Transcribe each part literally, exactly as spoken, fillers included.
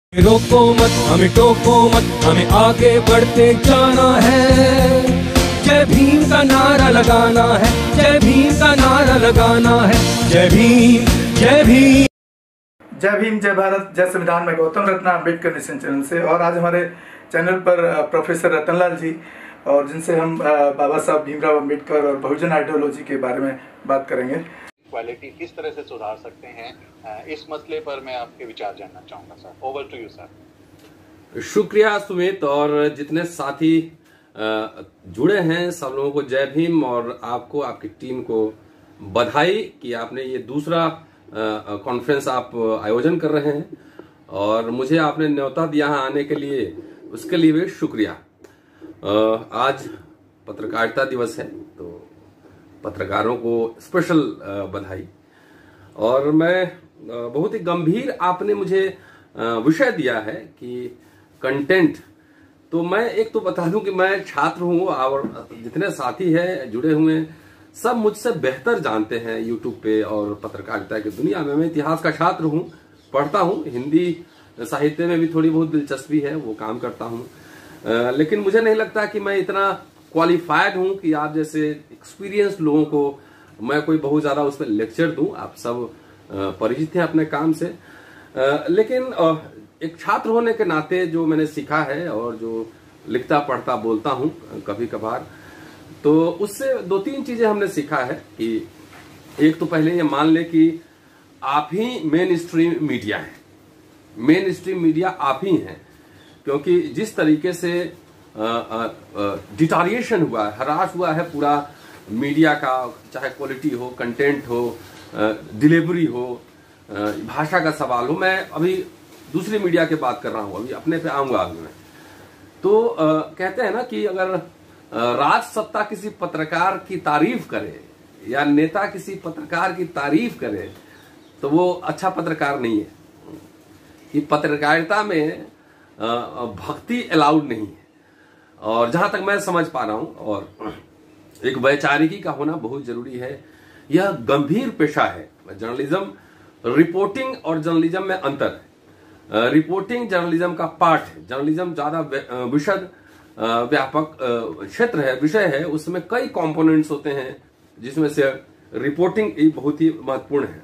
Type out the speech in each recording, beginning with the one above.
रोको मत, हमें टोको मत, हमें आगे बढ़ते जाना है। जय भीम का नारा लगाना है, जय भीम का नारा लगाना है। जय भीम, जय भीम, जय भीम, जय भारत, जय संविधान। में गौतम रत्ना अम्बेडकर नेशन चैनल से, और आज हमारे चैनल पर प्रोफेसर रतनलाल जी, और जिनसे हम बाबा साहब भीमराव अम्बेडकर और बहुजन आइडियोलॉजी के बारे में बात करेंगे। क्वालिटी किस तरह से सुधार सकते हैं, इस मसले पर मैं आपके विचार जानना चाहूंगा sir. Over to you sir. शुक्रिया सुमित, और जितने साथी जुड़े हैं सब लोगों को जय भीम, और आपको, आपकी टीम को बधाई कि आपने ये दूसरा कॉन्फ्रेंस आप आयोजन कर रहे हैं, और मुझे आपने न्योता दिया है आने के लिए, उसके लिए भी शुक्रिया। आज पत्रकारिता दिवस है, तो पत्रकारों को स्पेशल बधाई। और मैं बहुत ही गंभीर आपने मुझे विषय दिया है कि कंटेंट। तो मैं एक तो बता दूं कि मैं छात्र हूं, और जितने साथी हैं जुड़े हुए हैं सब मुझसे बेहतर जानते हैं यूट्यूब पे और पत्रकारिता की दुनिया में। मैं इतिहास का छात्र हूं, पढ़ता हूं, हिंदी साहित्य में भी थोड़ी बहुत दिलचस्पी है, वो काम करता हूं। लेकिन मुझे नहीं लगता कि मैं इतना क्वालिफाइड हूं कि आप जैसे एक्सपीरियंस लोगों को मैं कोई बहुत ज्यादा उसमें लेक्चर दूं। आप सब परिचित हैं अपने काम से, लेकिन एक छात्र होने के नाते जो मैंने सीखा है और जो लिखता पढ़ता बोलता हूं कभी कभार, तो उससे दो तीन चीजें हमने सीखा है कि एक तो पहले ये मान ले कि आप ही मेन स्ट्रीम मीडिया है। मेन स्ट्रीम मीडिया आप ही हैं, क्योंकि जिस तरीके से डिटारिएशन हुआ है, हरास हुआ है पूरा मीडिया का, चाहे क्वालिटी हो, कंटेंट हो, डिलीवरी हो, भाषा का सवाल हो। मैं अभी दूसरी मीडिया की बात कर रहा हूं, अभी अपने पे आऊंगा अभी मैं। तो आ, कहते हैं ना कि अगर राज सत्ता किसी पत्रकार की तारीफ करे या नेता किसी पत्रकार की तारीफ करे तो वो अच्छा पत्रकार नहीं है। कि पत्रकारिता में भक्ति अलाउड नहीं है, और जहां तक मैं समझ पा रहा हूं, और एक वैचारिकी का होना बहुत जरूरी है। यह गंभीर पेशा है जर्नलिज्म। रिपोर्टिंग और जर्नलिज्म में अंतर है। रिपोर्टिंग जर्नलिज्म का पार्ट है। जर्नलिज्म ज्यादा विशद व्यापक क्षेत्र है, विषय है, उसमें कई कंपोनेंट्स होते हैं, जिसमें से रिपोर्टिंग एक बहुत ही महत्वपूर्ण है।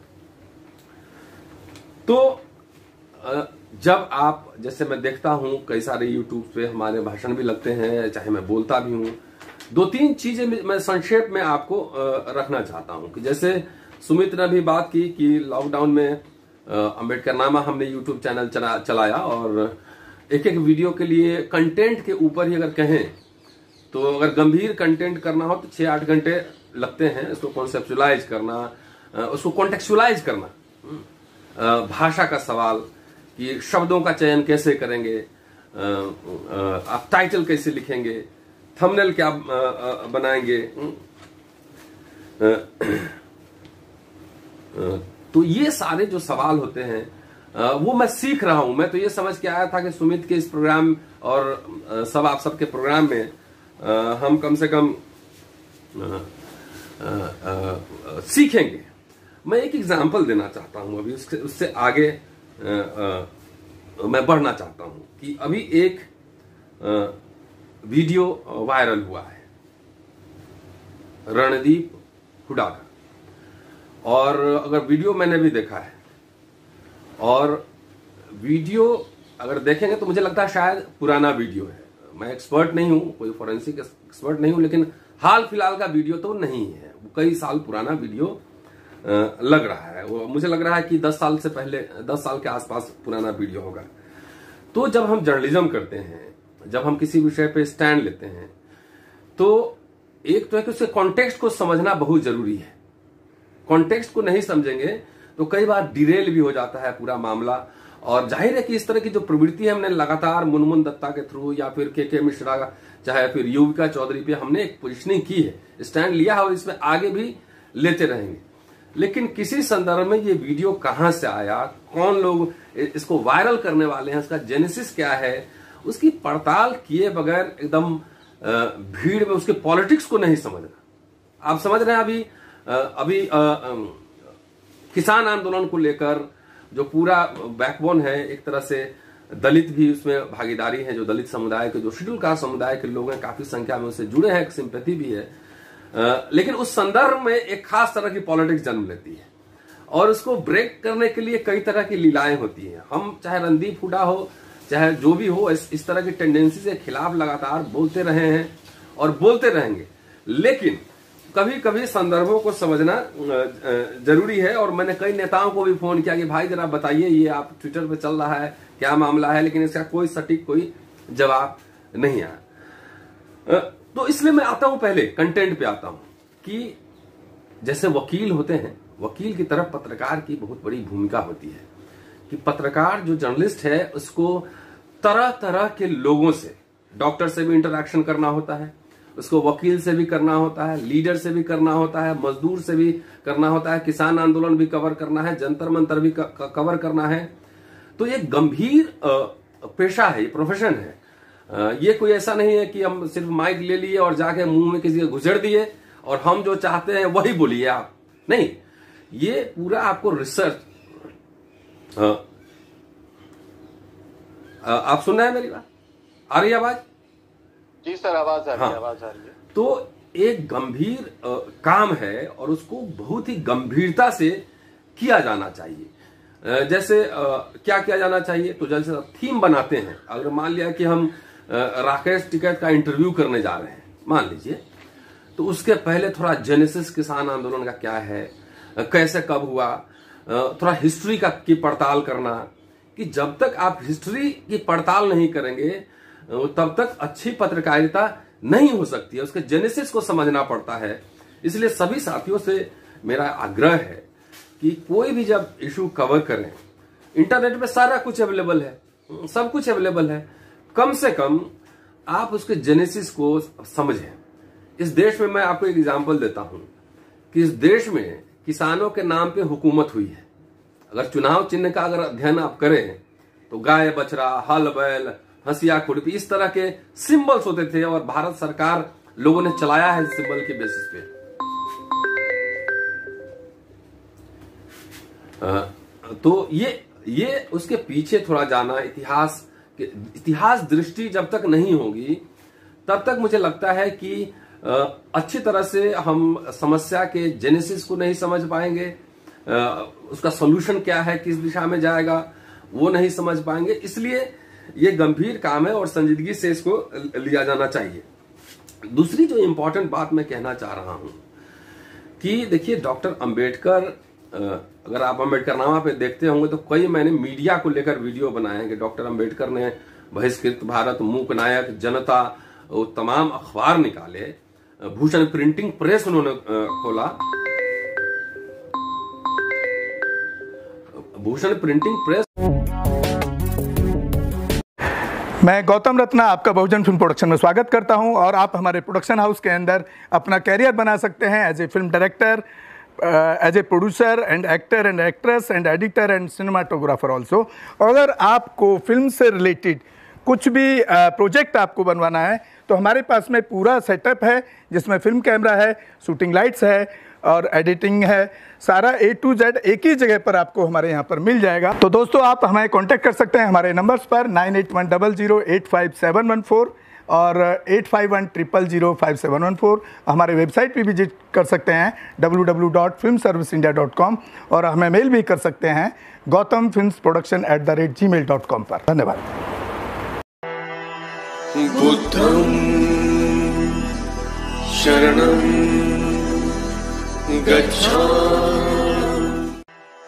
तो जब आप, जैसे मैं देखता हूं कई सारे यूट्यूब पे हमारे भाषण भी लगते हैं, चाहे मैं बोलता भी हूं, दो तीन चीजें मैं संक्षेप में आपको रखना चाहता हूं। कि जैसे सुमित ने भी बात की कि लॉकडाउन में अम्बेडकर नामा हमने यूट्यूब चैनल चला, चलाया, और एक एक वीडियो के लिए कंटेंट के ऊपर ही अगर कहें तो अगर गंभीर कंटेंट करना हो तो छह आठ घंटे लगते हैं। इसको कॉन्सेप्चुलाइज करना, उसको कॉन्टेक्चुलाइज करना, भाषा का सवाल कि शब्दों का चयन कैसे करेंगे, आप टाइटल कैसे लिखेंगे, थंबनेल क्या बनाएंगे। तो ये सारे जो सवाल होते हैं वो मैं सीख रहा हूं। मैं तो ये समझ के आया था कि सुमित के इस प्रोग्राम और सब आप सबके प्रोग्राम में हम कम से कम सीखेंगे। मैं एक एग्जांपल देना चाहता हूं अभी, उससे उससे आगे आ, आ, मैं बढ़ना चाहता हूं कि अभी एक आ, वीडियो वायरल हुआ है रणदीप हुड्डा का, और अगर वीडियो मैंने भी देखा है, और वीडियो अगर देखेंगे तो मुझे लगता है शायद पुराना वीडियो है। मैं एक्सपर्ट नहीं हूं, कोई फोरेंसिक एक्सपर्ट नहीं हूं, लेकिन हाल फिलहाल का वीडियो तो नहीं है, वो कई साल पुराना वीडियो लग रहा है। वो मुझे लग रहा है कि दस साल से पहले, दस साल के आसपास पुराना वीडियो होगा। तो जब हम जर्नलिज्म करते हैं, जब हम किसी विषय पे स्टैंड लेते हैं, तो एक तो है कि उसके कॉन्टेक्स्ट को समझना बहुत जरूरी है। कॉन्टेक्स्ट को नहीं समझेंगे तो कई बार डिरेल भी हो जाता है पूरा मामला। और जाहिर है कि इस तरह की जो प्रवृत्ति है हमने लगातार मुनमुन दत्ता के थ्रू या फिर के के मिश्रा, चाहे फिर युविका चौधरी पे हमने एक पोजिशनिंग की है, स्टैंड लिया है, और इसमें आगे भी लेते रहेंगे। लेकिन किसी संदर्भ में ये वीडियो कहां से आया, कौन लोग इसको वायरल करने वाले हैं, इसका जेनेसिस क्या है, उसकी पड़ताल किए बगैर एकदम भीड़ में उसके पॉलिटिक्स को नहीं समझना। आप समझ रहे हैं अभी अभी आ, आ, किसान आंदोलन को लेकर जो पूरा बैकबोन है, एक तरह से दलित भी उसमें भागीदारी है, जो दलित समुदाय के, जो शेड्यूल कास्ट समुदाय के लोग हैं, काफी संख्या में उससे जुड़े हैं, एक सिंपैथी भी है। आ, लेकिन उस संदर्भ में एक खास तरह की पॉलिटिक्स जन्म लेती है और उसको ब्रेक करने के लिए कई तरह की लीलाएं होती हैं। हम चाहे रणदीप हुड्डा हो, चाहे जो भी हो, इस, इस तरह की टेंडेंसी से खिलाफ लगातार बोलते रहे हैं और बोलते रहेंगे, लेकिन कभी कभी संदर्भों को समझना जरूरी है। और मैंने कई नेताओं को भी फोन किया कि भाई जरा बताइए, ये आप ट्विटर पे चल रहा है, क्या मामला है, लेकिन इसका कोई सटीक कोई जवाब नहीं आया। तो इसलिए मैं आता हूं, पहले कंटेंट पे आता हूं कि जैसे वकील होते हैं, वकील की तरफ पत्रकार की बहुत बड़ी भूमिका होती है कि पत्रकार जो जर्नलिस्ट है उसको तरह तरह के लोगों से, डॉक्टर से भी इंटरेक्शन करना होता है, उसको वकील से भी करना होता है, लीडर से भी करना होता है, मजदूर से भी करना होता है, किसान आंदोलन भी कवर करना है, जंतर मंतर भी कवर करना है। तो ये गंभीर पेशा है, ये प्रोफेशन है। ये कोई ऐसा नहीं है कि हम सिर्फ माइक ले लिए और जाके मुंह में किसी को घुसेड़ दिए और हम जो चाहते हैं वही बोलिए आप, नहीं। ये पूरा आपको रिसर्च, आप सुन रहे हैं मेरी बात, आ रही है आवाज? जी सर, आवाज आ रही है। हाँ, आवाज आ रही है। तो एक गंभीर आ, काम है और उसको बहुत ही गंभीरता से किया जाना चाहिए। आ, जैसे आ, क्या किया जाना चाहिए, तो जैसे थीम बनाते हैं, अगर मान लिया कि हम आ, राकेश टिकैत का इंटरव्यू करने जा रहे हैं, मान लीजिए, तो उसके पहले थोड़ा जेनेसिस किसान आंदोलन का क्या है, आ, कैसे कब हुआ, आ, थोड़ा हिस्ट्री का की पड़ताल करना, कि जब तक आप हिस्ट्री की पड़ताल नहीं करेंगे तब तक अच्छी पत्रकारिता नहीं हो सकती है, उसके जेनेसिस को समझना पड़ता है। इसलिए सभी साथियों से मेरा आग्रह है कि कोई भी जब इशू कवर करें, इंटरनेट पे सारा कुछ अवेलेबल है, सब कुछ अवेलेबल है, कम से कम आप उसके जेनेसिस को समझें। इस देश में मैं आपको एक एग्जांपल देता हूं कि इस देश में किसानों के नाम पे हुकूमत हुई है। अगर चुनाव चिन्ह का अगर अध्ययन आप करें तो गाय बछड़ा, हल बैल, हंसिया खुरपी, इस तरह के सिंबल्स होते थे और भारत सरकार लोगों ने चलाया है इस सिंबल के बेसिस पे। आ, तो ये ये उसके पीछे थोड़ा जाना, इतिहास इतिहास दृष्टि जब तक नहीं होगी तब तक मुझे लगता है कि आ, अच्छी तरह से हम समस्या के जेनेसिस को नहीं समझ पाएंगे, आ, उसका सॉल्यूशन क्या है, किस दिशा में जाएगा, वो नहीं समझ पाएंगे। इसलिए ये गंभीर काम है और संजीदगी से इसको लिया जाना चाहिए। दूसरी जो इंपॉर्टेंट बात मैं कहना चाह रहा हूं कि देखिए, डॉक्टर अंबेडकर, अगर आप अंबेडकरनामा पे देखते होंगे तो कई मैंने मीडिया को लेकर वीडियो बनाए हैं कि डॉक्टर अंबेडकर ने बहिष्कृत भारत, मूक नायक, जनता, वो तमाम अखबार निकाले, भूषण प्रिंटिंग प्रेस उन्होंने खोला, भूषण प्रिंटिंग प्रेस। मैं गौतम रत्ना आपका बहुजन फिल्म प्रोडक्शन में स्वागत करता हूं और आप हमारे प्रोडक्शन हाउस के अंदर अपना कैरियर बना सकते हैं as a film director, as a producer and actor and actress and editor and cinematographer also. अगर आपको फिल्म से रिलेटेड कुछ भी प्रोजेक्ट आपको बनवाना है तो हमारे पास में पूरा सेटअप है, जिसमें फिल्म कैमरा है, शूटिंग लाइट्स है और एडिटिंग है, सारा ए टू जेड एक ही जगह पर आपको हमारे यहाँ पर मिल जाएगा। तो दोस्तों, आप हमें कांटेक्ट कर सकते हैं हमारे नंबर्स पर nine eight one double zero eight five seven one four और eight five one triple zero five seven one four. हमारे वेबसाइट पे विजिट कर सकते हैं W W W dot film service India dot com और हमें mail भी कर सकते हैं Gautam films production at the rate G mail dot com पर। धन्यवाद। बुद्धं शरणं गच्छामि।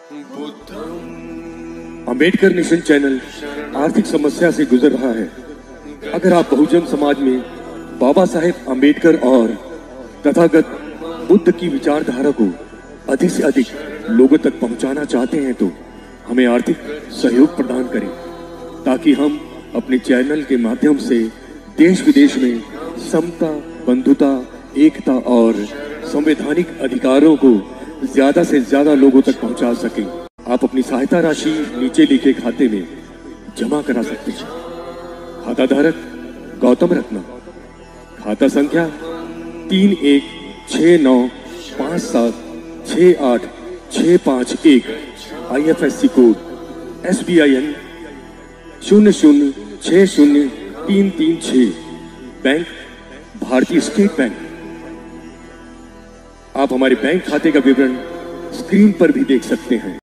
अंबेडकर नेशन चैनल आर्थिक समस्या से गुजर रहा है। अगर आप बहुजन समाज में बाबा साहेब अंबेडकर और तथागत बुद्ध की विचारधारा को अधिक से अधिक लोगों तक पहुंचाना चाहते हैं तो हमें आर्थिक सहयोग प्रदान करें, ताकि हम अपने चैनल के माध्यम से देश विदेश में समता, बंधुता, एकता और संवैधानिक अधिकारों को ज्यादा से ज्यादा लोगों तक पहुंचा सकें। आप अपनी सहायता राशि नीचे लिखे खाते में जमा करा सकते हैं। खाता धारक गौतम रत्ना, खाता संख्या तीन एक छः नौ पाँच सात छः आठ छः पाँच एक, I F S C code S B I N शून्य शून्य छह शून्य तीन तीन छह। बैंक भारतीय स्टेट बैंक। आप हमारे बैंक खाते का विवरण स्क्रीन पर भी देख सकते हैं।